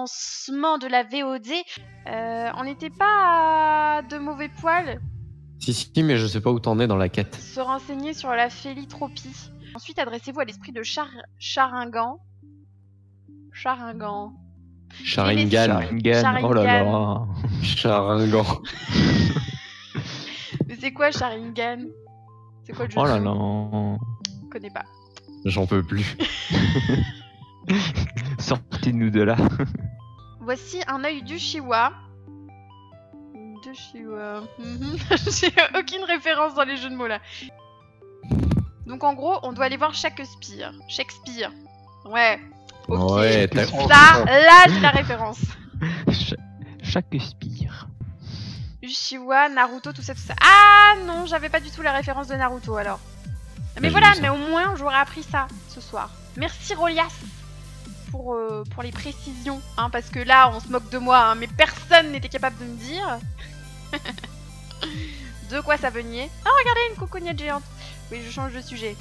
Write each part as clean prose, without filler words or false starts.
lancement de la VOD. On n'était pas à de mauvais poils. Si, mais je sais pas où t'en es dans la quête. Se renseigner sur la phélitropie. Ensuite, adressez-vous à l'esprit de Sharingan. Sharingan. Oh là là. Sharingan. Mais c'est quoi Sharingan? C'est quoi le jeu? Oh là là. Je connais pas. J'en peux plus. Sortez-nous de là. Voici un œil du Chihuahua. J'ai aucune référence dans les jeux de mots là. Donc en gros, on doit aller voir Shakespeare. Ouais. Ok. Ouais, Ça, là, j'ai la référence. Shakespeare. Uchiwa, Naruto, tout ça. Ah non, j'avais pas du tout la référence de Naruto alors. Mais voilà, mais au moins j'aurais appris ça ce soir. Merci Rolias pour les précisions, hein, parce que là on se moque de moi, hein, mais personne n'était capable de me dire de quoi ça venait. Ah regardez, une cocognette géante. Oui, je change de sujet.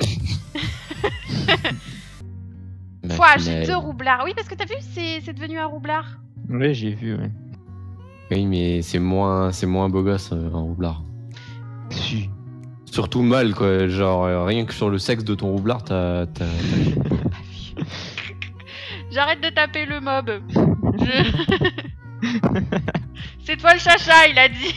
Quoi, j'ai 2 roublards. Oui, parce que t'as vu, c'est devenu un roublard. Oui, j'ai vu, ouais. Oui, mais c'est moins beau gosse un roublard. Si. Surtout mal, quoi. Genre, rien que sur le sexe de ton roublard, t'as... J'arrête de taper le mob. C'est toi le chacha, il a dit.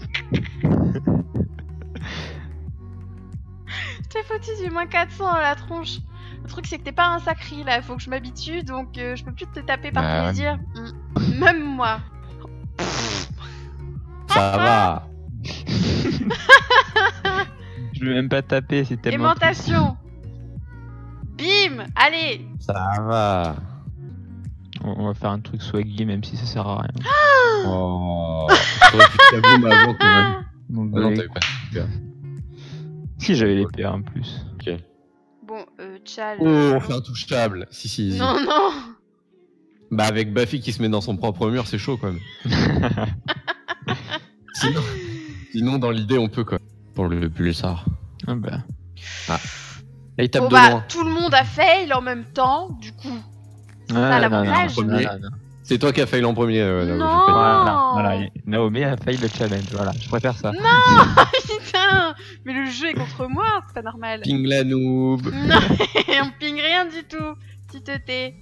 T'as foutu du moins 400 à la tronche. Le truc c'est que t'es pas un sacri là, faut que je m'habitue, donc je peux plus te taper par plaisir. Même moi. Ça va. Je veux même pas taper, c'est tellement... Aimantation. Bim. Allez. Ça va. On va faire un truc swaggy même si ça sert à rien. Oh. T'aurais pu te la bombe avant quand même. Non, t'avais pas super. Si, j'avais l'épée en plus. Ok. Bon, Tchal. Oh, on fait intouchable. Si. Non, non. Bah avec Buffy qui se met dans son propre mur, c'est chaud quand même. Sinon dans l'idée on peut quoi. Pour le pulsar. Ah bah. Ah. Là, il tape Bon de bah, loin. tout le monde a fail en même temps, du coup. C'est ça l'avantage. C'est toi qui as fail en premier. Non. Voilà. Naomi a failli le challenge. Voilà, je préfère ça. Non. Putain. Mais le jeu est contre moi, c'est pas normal. Ping la noob. Non, on ping rien du tout. Tu te tais.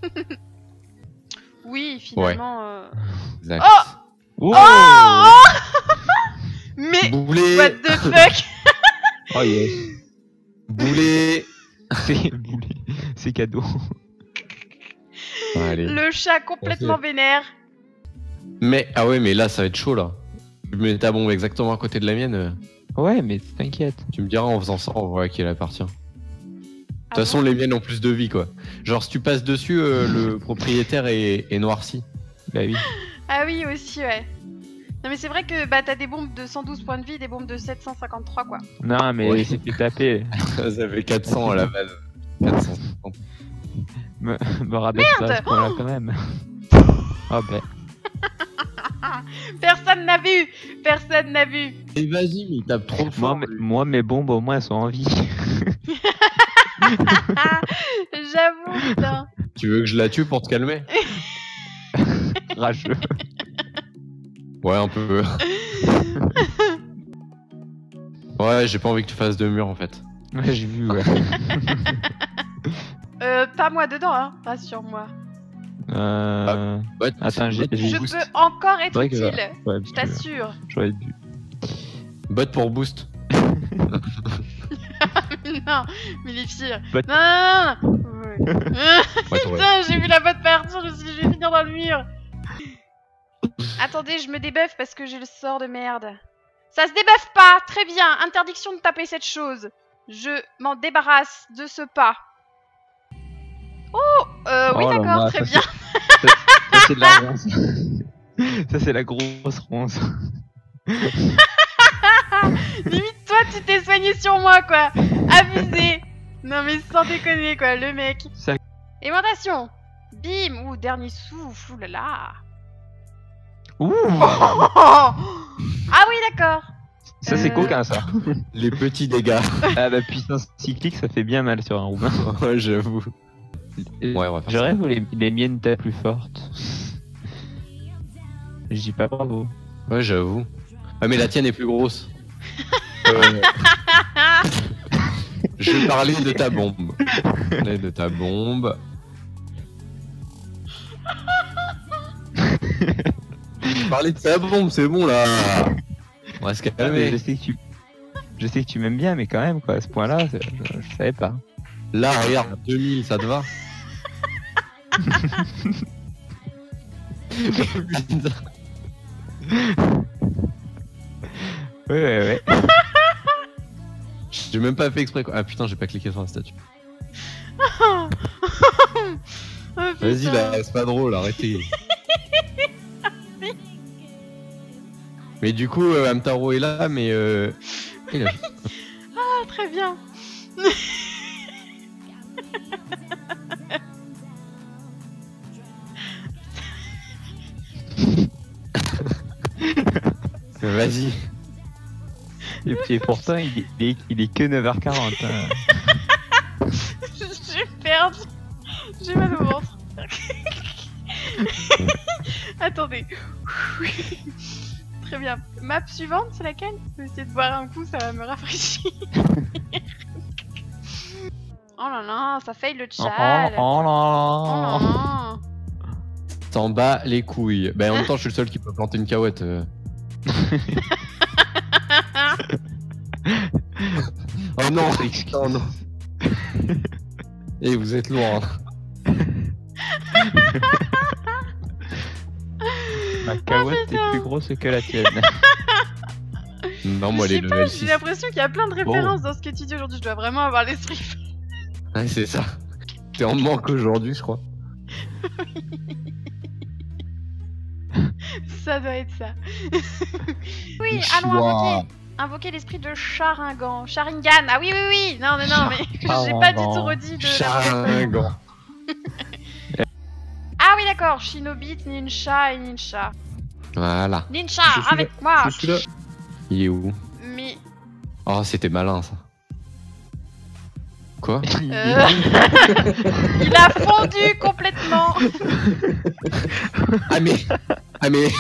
Oui, finalement. Exact. Oh. Oh. Mais Boulet. what the fuck. Oh yes. Boulet. C'est cadeau. Allez. Le chat complètement vénère. Mais ah ouais, mais là ça va être chaud là. Tu mets ta bombe exactement à côté de la mienne. Ouais, mais t'inquiète. Tu me diras en faisant ça, on voit à qui elle appartient. De toute façon, les miennes ont plus de vie quoi. Genre si tu passes dessus, le propriétaire est noirci. Bah oui. Ah oui aussi ouais. Non mais c'est vrai que bah t'as des bombes de 112 points de vie, des bombes de 753 quoi. Non mais Ouais. c'est fait taper. Ça fait 400 à la base. 450. Me rabaisse pas à ce point-là quand même. Oh bah. Personne n'a vu. Personne n'a vu. Et vas-y, mais tape trop fort. Moi mes bombes au moins elles sont en vie. J'avoue putain. Tu veux que je la tue pour te calmer? Rageux. Ouais, un peu. Ouais, j'ai pas envie que tu fasses de mur en fait. Ouais, j'ai vu, ouais. Pas moi dedans hein, rassure-moi. Ouais, Attends, Je peux encore être vrai que utile, ouais, je t'assure. J'aurais dû. bot pour boost. Non, mais les filles. Bot. Non. Ouais. Ouais, Putain, j'ai vu la botte partir, je me suis dit, je vais finir dans le mur. Attendez, je me débuffe parce que j'ai le sort de merde. Ça se débuffe pas, très bien. Interdiction de taper cette chose. Je m'en débarrasse de ce pas. Oh, oui Oh là d'accord, là, très ça, bien. Ça c'est de la ronce. Ça c'est la grosse ronce. Limite toi tu t'es soigné sur moi quoi. Abusé. Non mais sans déconner quoi, le mec. Ça... Aimantation. Bim. Ouh, dernier souffle. Ouh là là. Ouh. Ah oui d'accord. Ça c'est coquin ça. Les petits dégâts. Ah bah puissance cyclique ça fait bien mal sur un roumain. Ouais, j'avoue. Ouais, on va faire Je rêve où les miennes tapent plus fortes. Je dis pas bravo. Ouais, j'avoue. Ah, mais la tienne est plus grosse. Je vais parler de ta bombe. Parler de ta bombe. Parler de ta bombe, c'est bon là. On va se calmer. Je sais que tu m'aimes bien, mais quand même, quoi, à ce point-là, je savais pas. Là, regarde, 2000, ça te va? Ouais. J'ai même pas fait exprès quoi. Ah putain, j'ai pas cliqué sur la statue. Oh, Vas-y putain. là, c'est pas drôle, arrêtez. Mais du coup, Amtaro est là, mais il a... Ah, très bien. Vas-y. Et pourtant, il est que 9h40. Hein. J'ai perdu. J'ai mal au ventre. Attendez. Très bien. Map suivante, c'est laquelle? Je vais essayer de boire un coup, ça va me rafraîchir. Oh là là, ça faille le Oh, chat. oh là Oh là. là là. T'en bats les couilles. Ben en même temps, je suis le seul qui peut planter une cahuète. Oh non, oh non. Et vous êtes loin. Ma cahuète putain. est plus grosse que la tienne. Non, moi Je les sais pas, level j'ai 6. l'impression qu'il y a plein de références dans ce que tu dis aujourd'hui. Je dois vraiment avoir l'esprit. Ouais, c'est ça. T'es en manque aujourd'hui, je crois. Ça doit être ça. Oui, Le allons choix. invoquer l'esprit de Sharingan. Sharingan. Ah oui, oui, oui. Non, mais j'ai pas du tout redit de. Charingan. Ah oui, d'accord. Shinobit, Ninja et Ninja. Voilà. Ninja, Je suis avec moi. Je suis là. Il est où? Mais. Oh, c'était malin ça. Quoi? Il a fondu complètement. Ah mais... Ah mais...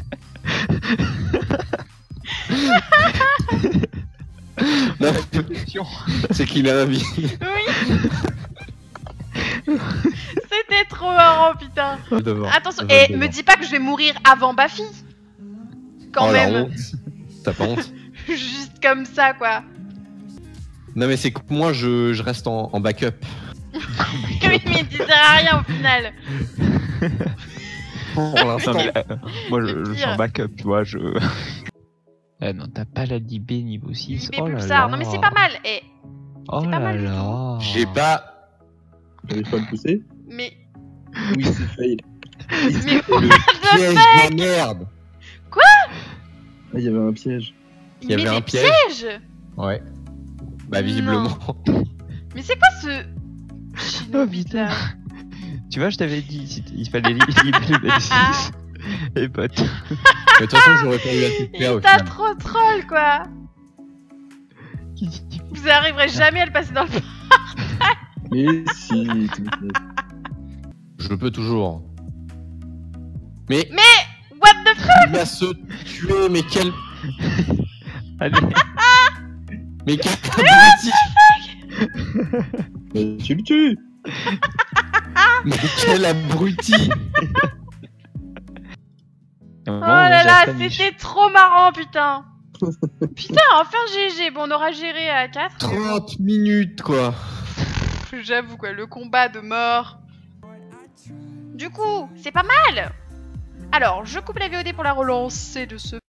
Non, c'est qu'il a un vie. Oui. C'était trop marrant, putain. Attention, et me dis pas que je vais mourir avant Bafi. Quand Oh, la même. honte. T'as pas honte? Juste comme ça, quoi. Non mais c'est que moi je reste en backup. Oui, mais tu sers à rien au final. Pour Non, l'instant. mais, moi C'est je suis pire. en backup, tu vois, je... Ah non, t'as pas la Libé niveau 6. Mais Oh là Pulsar. là. Non, mais c'est pas mal. Et Oh c'est pas là mal du là. J'ai pas... J'arrive pas à le pousser. mais Oui, c'est fail. mais Le piège de merde. Ah, il y avait un piège. Il y avait mais un des piège. pièges. Ouais. Bah visiblement. Mais c'est quoi ce Shinobi putain. là? Tu vois, je t'avais dit, il fallait libérer le 6. Et pote. Mais de toute façon j'aurais pas eu la toute paire au T'as final. trop troll, quoi. Vous arriverez jamais à le passer dans le. Mais si, Je peux toujours. Mais... What the fuck? Il va se tuer, mais quel... Allez. Mais quel abruti. mais tu le tues. Mais quel abruti. Oh là là, c'était trop marrant, putain. Putain, enfin GG. Bon, on aura géré à 4. 30 minutes quoi. J'avoue, quoi, le combat de mort. Du coup, c'est pas mal. Alors, je coupe la VOD pour la relancer de ce